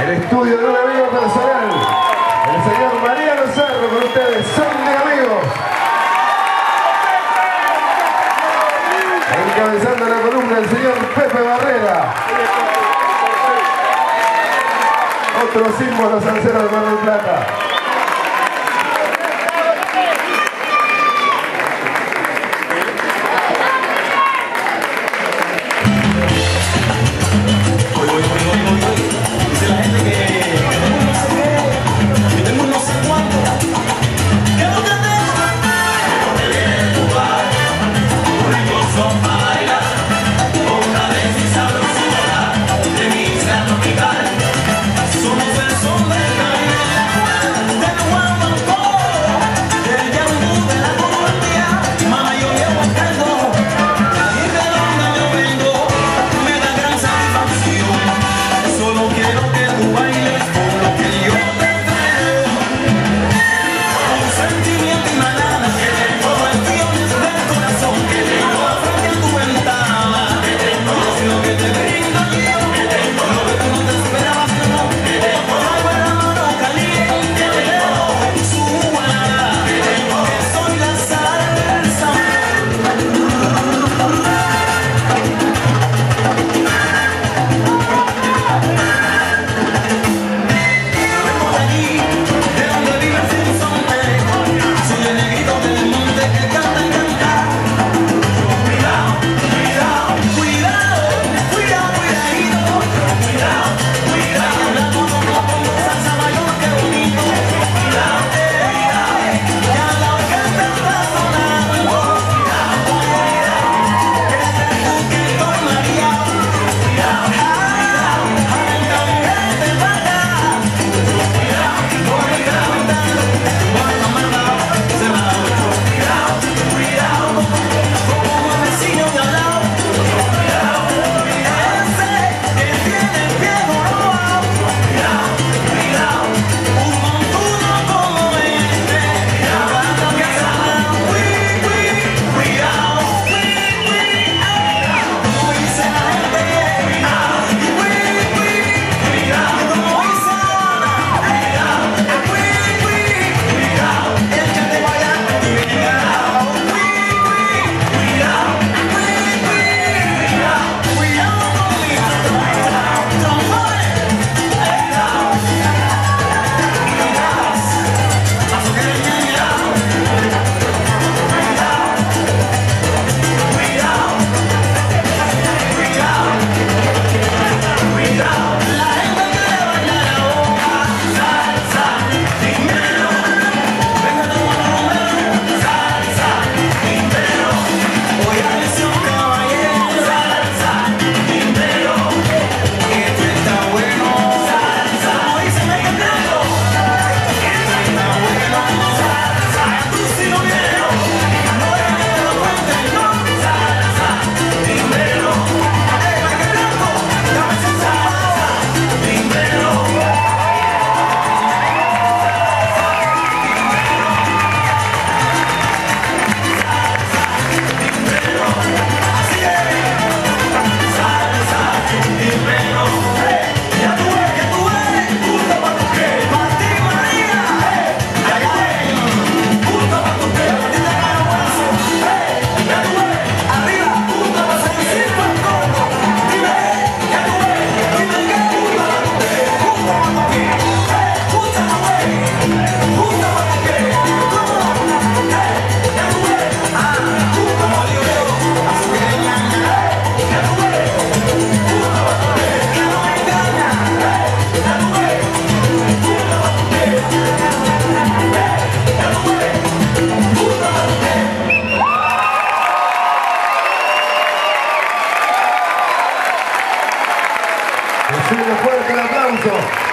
El estudio de un amigo personal, el señor Mariano Cerro, con ustedes, Son de Amigos. Encabezando la columna el señor Pepe Barrera. Otro símbolo salsero de Mar del Plata. Dice la gente que tenemos no sé qué, que tenemos no sé cuánto, que no te dejo, que te viene de tu bar, un rico son para bailar, con una vez y sabrosura de mi isla tropical. Somos el son del Caribe, del guaguancó, del yambú, de la Colombia, mamá yo llevo el caldo, y de donde yo vengo, me da gran satisfacción. Solo quiero que tú bailes con lo que yo te traigo, con sentimiento y mañana, con cuestiones del corazón que tengo frente a tu ventana. Es lo que te brindo yo, lo que tú no te esperabas, no. Traigo en la mano caliente, súbala, que soy la salsa. Vengo de allí, de donde vive el sinsonte, soy el negrito del monte que canta y canta. Cuidado, cuidado, cuidado, cuidado, cuidadito, cuidado, cuidado, hablando como salsa mayor, qué bonito. Cuidado, que a la orquesta está sonando. Cuidado, que te busquito mareado. Cuidado, arrancame de vaca. Recibe fuerte el aplauso.